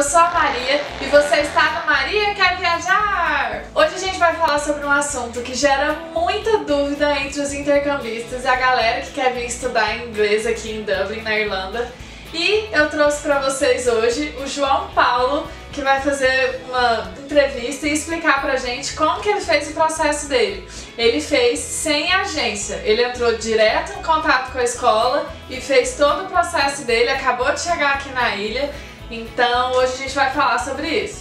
sou a Maria e você está no Maria Quer Viajar! Hoje a gente vai falar sobre um assunto que gera muita dúvida entre os intercambistas e a galera que quer vir estudar inglês aqui em Dublin, na Irlanda. E eu trouxe para vocês hoje o João Paulo, que vai fazer uma entrevista e explicar pra gente como que ele fez o processo dele. Ele fez sem agência, ele entrou direto em contato com a escola e fez todo o processo dele, acabou de chegar aqui na ilha, então hoje a gente vai falar sobre isso.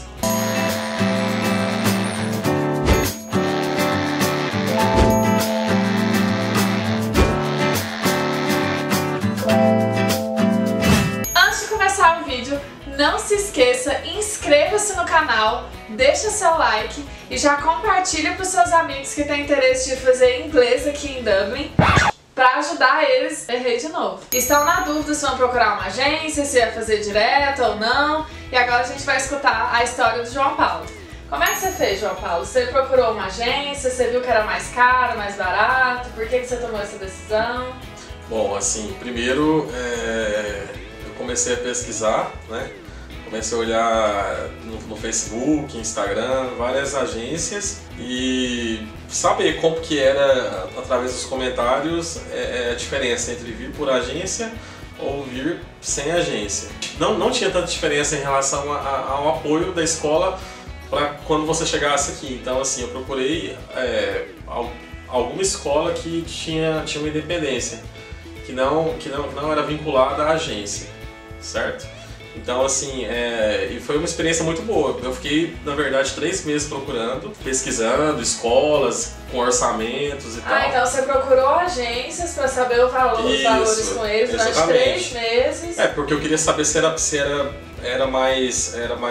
O vídeo, não se esqueça, inscreva-se no canal, deixa seu like e já compartilha para os seus amigos que têm interesse de fazer inglês aqui em Dublin para ajudar eles. Errei de novo. Estão na dúvida se vão procurar uma agência, se vai fazer direto ou não, e agora a gente vai escutar a história do João Paulo. Como é que você fez, João Paulo? Você procurou uma agência, você viu que era mais caro, mais barato? Por que você tomou essa decisão? Bom, assim, primeiro comecei a pesquisar, né? Comecei a olhar no Facebook, Instagram, várias agências e saber como que era, através dos comentários, a diferença entre vir por agência ou vir sem agência. Não tinha tanta diferença em relação ao apoio da escola para quando você chegasse aqui. Então, assim, eu procurei alguma escola que tinha uma independência, que não era vinculada à agência. Certo? Então, assim, e foi uma experiência muito boa. Eu fiquei, na verdade, 3 meses procurando, pesquisando escolas com orçamentos e tal. Ah, então você procurou agências para saber os valores com eles durante 3 meses. Porque eu queria saber se era mais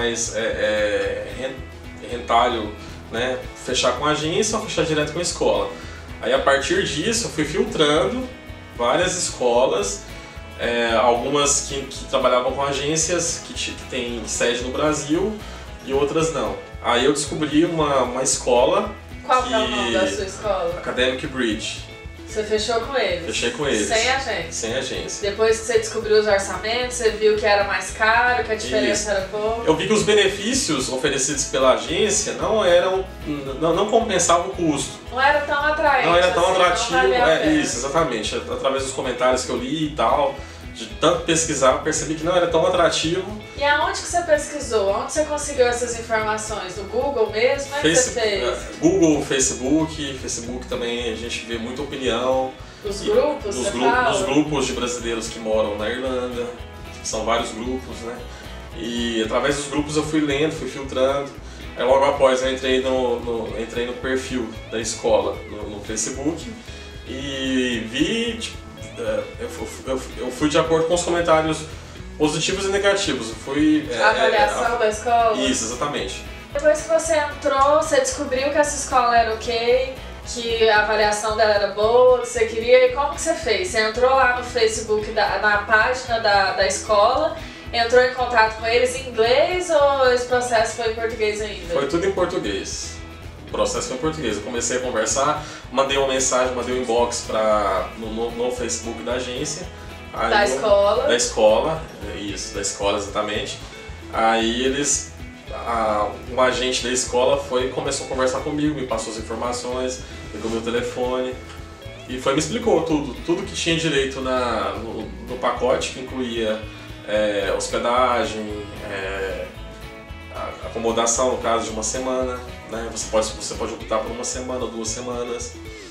rentável, né, fechar com a agência ou fechar direto com a escola. Aí, a partir disso, eu fui filtrando várias escolas. Algumas que trabalhavam com agências que tem sede no Brasil e outras não. Aí eu descobri uma escola. Qual que é o nome da sua escola? Academic Bridge. Você fechou com eles? Fechei com eles. Sem agência? Sem agência. Depois que você descobriu os orçamentos, você viu que era mais caro, que a diferença era pouco? Eu vi que os benefícios oferecidos pela agência não compensavam o custo. Não era tão atraente. Não era tão assim, atrativo. Isso, exatamente. Através dos comentários que eu li e tal, de tanto pesquisar, eu percebi que não era tão atrativo. E aonde que você pesquisou? Onde você conseguiu essas informações? No Google mesmo? Como é que você fez? Google, Facebook também a gente vê muita opinião. Os grupos, nos grupos de brasileiros que moram na Irlanda, são vários grupos, né? E através dos grupos eu fui lendo, fui filtrando. Aí logo após eu entrei no perfil da escola no Facebook e vi, eu fui de acordo com os comentários positivos e negativos. A avaliação da escola? Isso, exatamente. Depois que você entrou, você descobriu que essa escola era ok, que a avaliação dela era boa, que você queria, e como que você fez? Você entrou lá no Facebook, na página da escola, entrou em contato com eles em inglês ou esse processo foi em português ainda? Foi tudo em português. O processo foi em português. Eu comecei a conversar, mandei uma mensagem, mandei um inbox no Facebook da agência. Aí da escola? Da escola, isso, da escola exatamente. Aí um agente da escola começou a conversar comigo, me passou as informações, pegou meu telefone e me explicou tudo que tinha direito no pacote, que incluía hospedagem, acomodação no caso de uma semana, né? Você pode optar por 1 semana ou 2 semanas.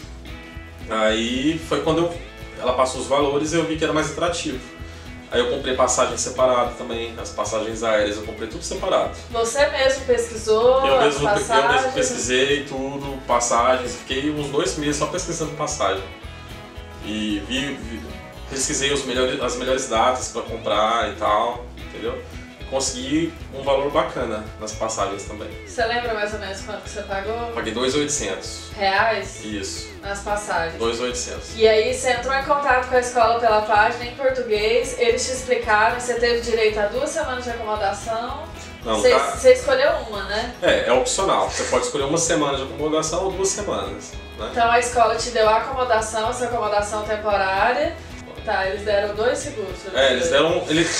Aí foi quando ela passou os valores e eu vi que era mais atrativo. Aí eu comprei passagem separada também, as passagens aéreas eu comprei tudo separado. Você mesmo pesquisou eu as passagens? Eu mesmo pesquisei tudo, passagens, fiquei uns 2 meses só pesquisando passagem. E pesquisei as melhores datas para comprar e tal, entendeu? Consegui um valor bacana nas passagens também. Você lembra mais ou menos quanto que você pagou? Paguei 2.800. Reais? Isso. Nas passagens? 2.800. E aí você entrou em contato com a escola pela página em português, eles te explicaram, você teve direito a 2 semanas de acomodação. Não, você escolheu uma, né? É opcional. Você pode escolher 1 semana de acomodação ou 2 semanas. Né? Então a escola te deu a acomodação, essa acomodação temporária. Tá, eles deram 2 seguros. Eles deram...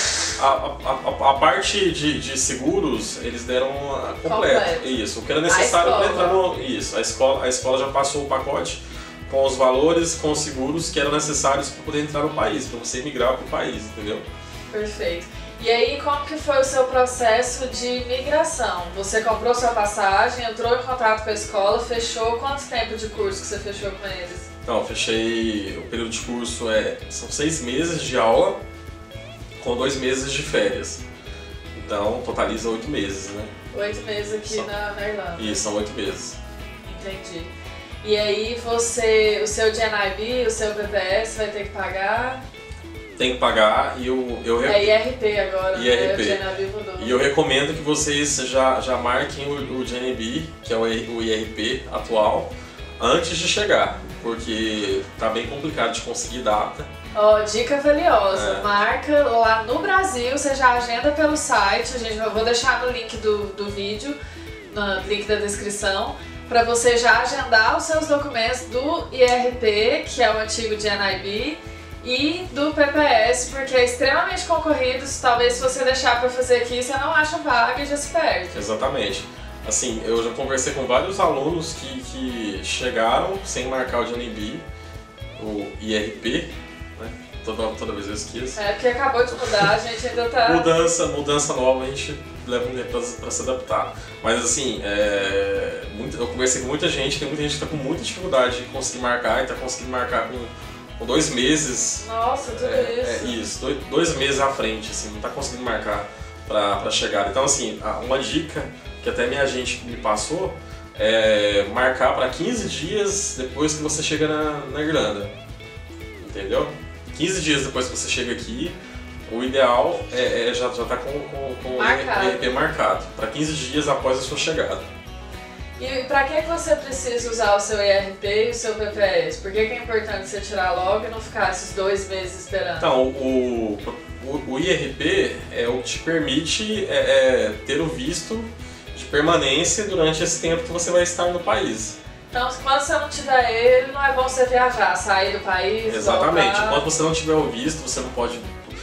A parte de seguros, eles deram completo. Isso, o que era necessário para entrar no... Isso, a escola já passou o pacote com os valores, com os seguros que eram necessários para poder entrar no país, para você migrar para o país, entendeu? Perfeito. E aí, como que foi o seu processo de migração? Você comprou sua passagem, entrou em contato com a escola, fechou? Quanto tempo de curso que você fechou com eles? Então, eu fechei... O período de curso são 6 meses de aula com 2 meses de férias. Então, totaliza 8 meses, né? 8 meses aqui na Irlanda. Isso, são 8 meses. Entendi. E aí, o seu GNIB, o seu BPS vai ter que pagar? Tem que pagar e É IRP agora, IRP. Né? O GNIB mudou. E eu recomendo que vocês já marquem o GNIB, que é o IRP atual, antes de chegar, porque tá bem complicado de conseguir data. Ó, dica valiosa, marca lá no Brasil, você já agenda pelo site, eu vou deixar no link do vídeo, no link da descrição, para você já agendar os seus documentos do IRP, que é o antigo GNIB, e do PPS, porque é extremamente concorrido, talvez se você deixar para fazer aqui, você não acha vaga e já se perde. Exatamente. Assim, eu já conversei com vários alunos que chegaram sem marcar o GNIB, o IRP, né? Toda vez eu esqueço. Porque acabou de mudar, a gente ainda tá... Mudança nova, a gente leva um tempo para se adaptar. Mas assim, eu conversei com muita gente, tem muita gente que está com muita dificuldade de conseguir marcar, e está conseguindo marcar com 2 meses. Nossa, tudo isso. Isso, 2 meses à frente, assim, não está conseguindo marcar para chegar. Então assim, uma dica que até minha agente me passou é marcar para 15 dias depois que você chega na Irlanda. Entendeu? 15 dias depois que você chega aqui, o ideal já tá com o IRP marcado, para 15 dias após a sua chegada. E para que você precisa usar o seu IRP e o seu PPS? Por que é importante você tirar logo e não ficar esses 2 meses esperando? Então, o IRP é o que te permite ter o visto de permanência durante esse tempo que você vai estar no país. Então, quando você não tiver ele, não é bom você viajar, sair do país, exatamente. voltar. Enquanto você não tiver o visto, você não pode...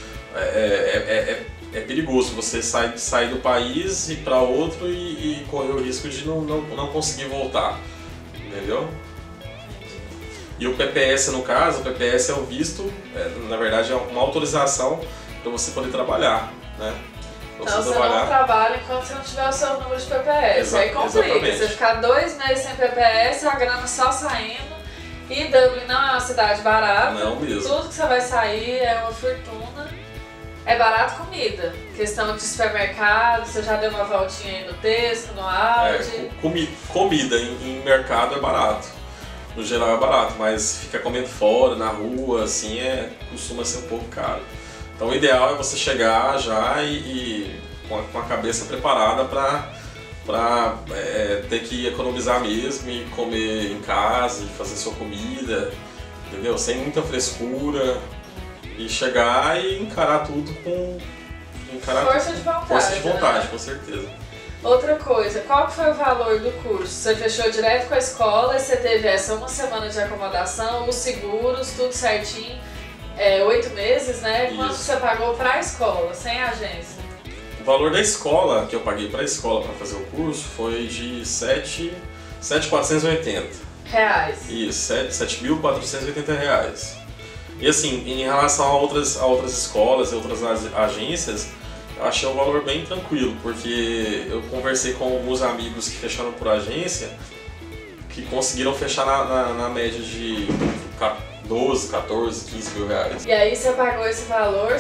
É perigoso você sair do país, ir para outro e correr o risco de não conseguir voltar, entendeu? E o PPS, no caso, o PPS é o visto, na verdade é uma autorização para você poder trabalhar, né? Então você não trabalha enquanto você não tiver o seu número de PPS, aí complica, exatamente. Você ficar 2 meses sem PPS, a grana só saindo, e Dublin não é uma cidade barata, não mesmo. Tudo que você vai sair é uma fortuna. É barato comida, questão de supermercado, você já deu uma voltinha aí no texto, no áudio. Comida em mercado é barato, no geral é barato, mas ficar comendo fora, na rua, assim, costuma ser um pouco caro. Então o ideal é você chegar já e com a cabeça preparada para ter que economizar mesmo e comer em casa, e fazer sua comida, entendeu? Sem muita frescura. E chegar e encarar tudo com... Força de vontade. Força de vontade, né? Com certeza. Outra coisa, qual que foi o valor do curso? Você fechou direto com a escola, você teve essa 1 semana de acomodação, os seguros, tudo certinho, 8 meses, né? Isso. Quanto você pagou para a escola, sem agência? O valor da escola, que eu paguei para a escola para fazer o curso, foi de 7.480. Reais. Isso, 7.480 reais. E assim, em relação a outras escolas e outras agências, eu achei um valor bem tranquilo, porque eu conversei com alguns amigos que fecharam por agência, que conseguiram fechar na média de 12, 14, 15 mil reais. E aí você pagou esse valor,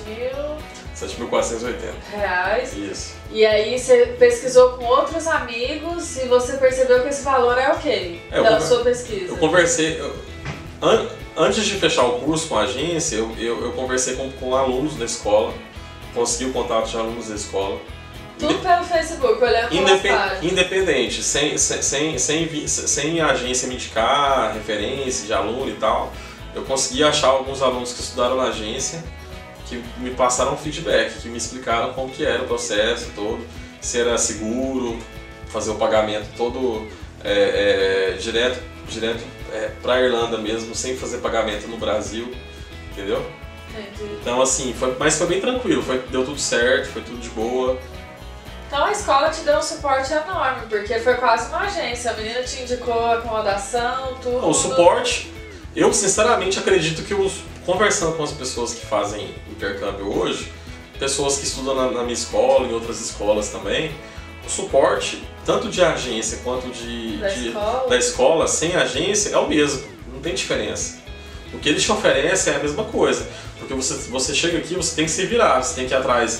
7.480 reais. Isso. E aí você pesquisou com outros amigos e você percebeu que esse valor é ok, pela sua pesquisa? Eu conversei... Antes de fechar o curso com a agência, eu conversei com alunos da escola, consegui o contato de alunos da escola. Tudo pelo Facebook, olhando pelas páginas. Independente, sem a agência me indicar referência de aluno e tal, eu consegui achar alguns alunos que estudaram na agência, que me passaram um feedback, que me explicaram como que era o processo todo, se era seguro, fazer o pagamento todo direto para a Irlanda mesmo, sem fazer pagamento no Brasil, entendeu? Entendi. Então assim, mas foi bem tranquilo, deu tudo certo, foi tudo de boa. Então a escola te deu um suporte enorme, porque foi quase uma agência, a menina te indicou acomodação, tudo. O suporte, eu sinceramente acredito que conversando com as pessoas que fazem intercâmbio hoje, pessoas que estudam na minha escola, em outras escolas também, o suporte, tanto de agência quanto da escola, sem agência, é o mesmo, não tem diferença. O que eles te oferecem é a mesma coisa, porque você chega aqui, você tem que se virar, você tem que ir atrás,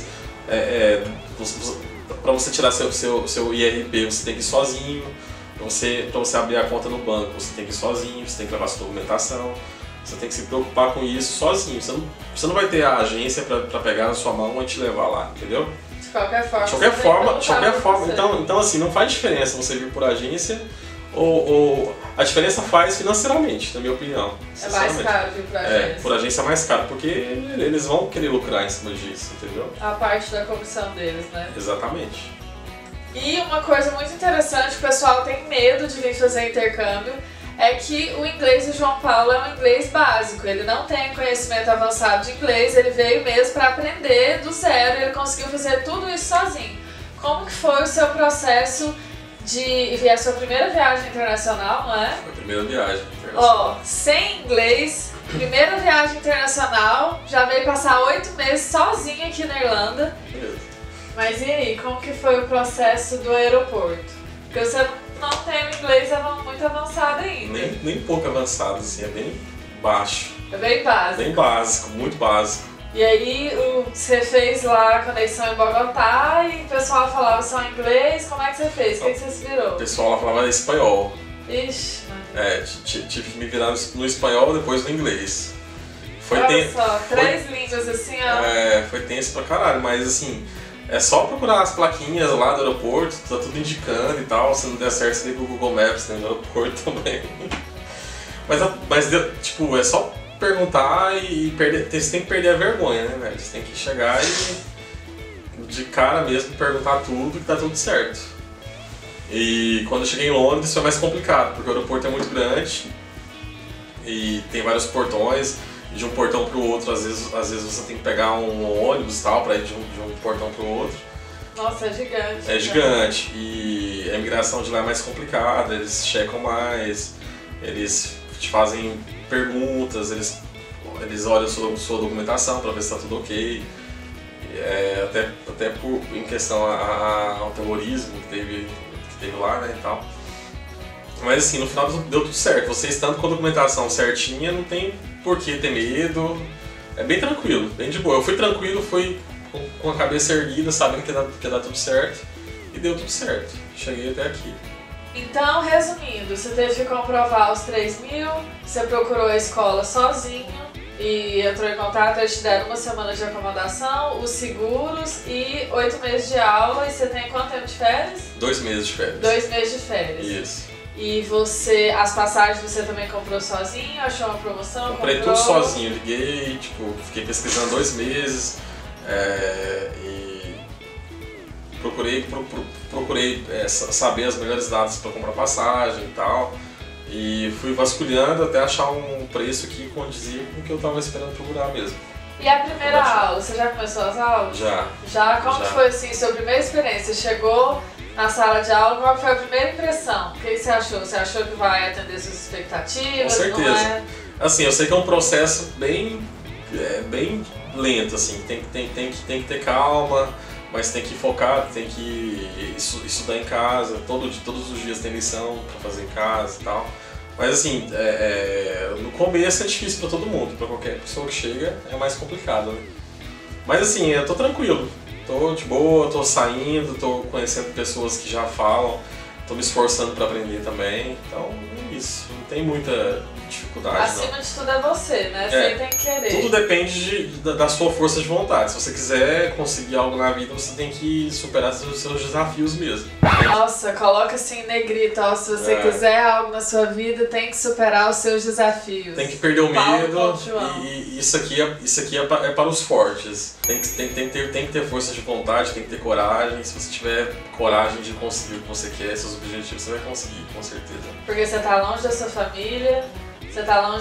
para você tirar seu IRP, você tem que ir sozinho, para você abrir a conta no banco, você tem que ir sozinho, você tem que levar sua documentação, você tem que se preocupar com isso sozinho, você não vai ter a agência para pegar na sua mão e te levar lá, entendeu? De qualquer forma. De qualquer forma. Então assim, não faz diferença você vir por agência ou a diferença faz financeiramente, na minha opinião. É mais caro vir por agência. Por agência é mais caro, porque eles vão querer lucrar em cima disso, entendeu? A parte da comissão deles, né? Exatamente. E uma coisa muito interessante, o pessoal tem medo de vir fazer intercâmbio, é que o inglês do João Paulo é um inglês básico, ele não tem conhecimento avançado de inglês, ele veio mesmo para aprender do zero, ele conseguiu fazer tudo isso sozinho. Como que foi o seu processo de a sua primeira viagem internacional, não é? Foi a primeira viagem internacional. Sem inglês, primeira viagem internacional, já veio passar 8 meses sozinha aqui na Irlanda. Beleza. Mas e aí, como que foi o processo do aeroporto? Porque você não tem o inglês muito avançado ainda. Nem pouco avançado, assim, é bem baixo. É bem básico. Bem básico, muito básico. E aí você fez lá a conexão em Bogotá e o pessoal falava só inglês, como é que você fez? O que você se virou? O pessoal lá falava espanhol. Ixi, tive que me virar no espanhol, depois no inglês. Olha só, 3 línguas assim, ó. Foi tenso pra caralho, mas assim, é só procurar as plaquinhas lá do aeroporto, tá tudo indicando e tal, se não der certo você liga o Google Maps no aeroporto também. Mas tipo, é só perguntar e você tem que perder a vergonha, né, velho? Você tem que chegar e de cara mesmo perguntar tudo que tá tudo certo. E quando eu cheguei em Londres foi mais complicado, porque o aeroporto é muito grande e tem vários portões, e de um portão pro outro, às vezes você tem que pegar um ônibus e tal, pra ir de um portão pro outro. Nossa, é gigante. É gigante, e a imigração de lá é mais complicada, eles checam mais, eles te fazem perguntas, eles olham sua documentação para ver se está tudo ok. Até em questão ao terrorismo que teve lá, né, e tal. Mas assim, no final deu tudo certo. Você estando com a documentação certinha, não tem por que ter medo. É bem tranquilo, bem de boa. Eu fui tranquilo, fui com a cabeça erguida, sabendo que ia dar tudo certo. E deu tudo certo. Cheguei até aqui. Então, resumindo, você teve que comprovar os 3.000, você procurou a escola sozinho e entrou em contato, eles te deram 1 semana de acomodação, os seguros e 8 meses de aula. E você tem quanto tempo de férias? 2 meses de férias. 2 meses de férias. Isso. E as passagens você também comprou sozinho? Achou uma promoção? Comprei tudo sozinho, liguei, tipo, fiquei pesquisando 2 meses e procurei saber as melhores datas para comprar passagem e tal. E fui vasculhando até achar um preço que condizia com o que eu estava esperando procurar mesmo. E a primeira aula, você já começou as aulas? Já. Já? Como foi assim, sua primeira experiência? Você chegou na sala de aula, qual foi a primeira impressão? O que você achou? Você achou que vai atender suas expectativas? Com certeza. Não é? Assim, eu sei que é um processo bem lento, assim, tem que ter calma, mas tem que focar, tem que estudar em casa, todos os dias tem lição para fazer em casa e tal. Mas assim, no começo é difícil para todo mundo, para qualquer pessoa que chega é mais complicado, né? Mas assim, eu tô tranquilo, tô de boa, tô saindo, tô conhecendo pessoas que já falam, tô me esforçando para aprender também, então é isso, não tem muita dificuldade. Acima de tudo é você, né? Você tem que querer. Tudo depende da sua força de vontade. Se você quiser conseguir algo na vida, você tem que superar os seus desafios mesmo. Nossa, coloca assim em negrito, ó, se você quiser algo na sua vida, tem que superar os seus desafios. Tem que perder o medo, e isso aqui é para os fortes. Tem que ter força de vontade, tem que ter coragem. Se você tiver coragem de conseguir o que você quer, seus objetivos, você vai conseguir, com certeza. Porque você tá longe da sua família, você tá longe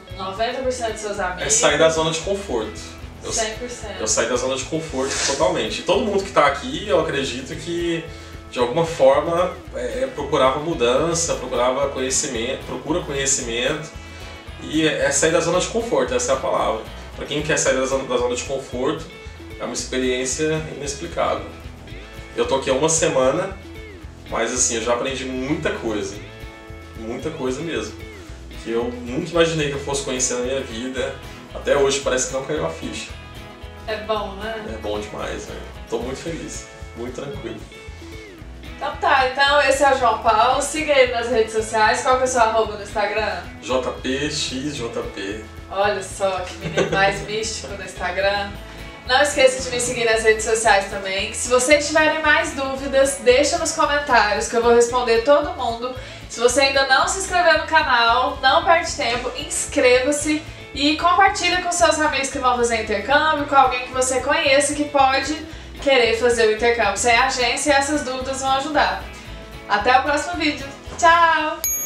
90% dos seus amigos. É sair da zona de conforto. 100%. Eu saí da zona de conforto totalmente. E todo mundo que tá aqui, eu acredito que de alguma forma procurava mudança, procura conhecimento. E é sair da zona de conforto, essa é a palavra. Para quem quer sair da zona de conforto, é uma experiência inexplicável. Eu tô aqui há uma semana, mas assim, eu já aprendi muita coisa mesmo, que eu nunca imaginei que eu fosse conhecer na minha vida. Até hoje parece que não caiu a ficha. É bom, né? É bom demais, né? Tô muito feliz, muito tranquilo. Então tá, então esse é o João Paulo, siga ele nas redes sociais. Qual que é o seu arroba no Instagram? JPXJP. Olha só que menino mais místico no Instagram. Não esqueça de me seguir nas redes sociais também. Se vocês tiverem mais dúvidas, deixa nos comentários que eu vou responder todo mundo. Se você ainda não se inscreveu no canal, não perde tempo, inscreva-se e compartilha com seus amigos que vão fazer intercâmbio, com alguém que você conheça que pode querer fazer o intercâmbio sem agência, e essas dúvidas vão ajudar. Até o próximo vídeo. Tchau!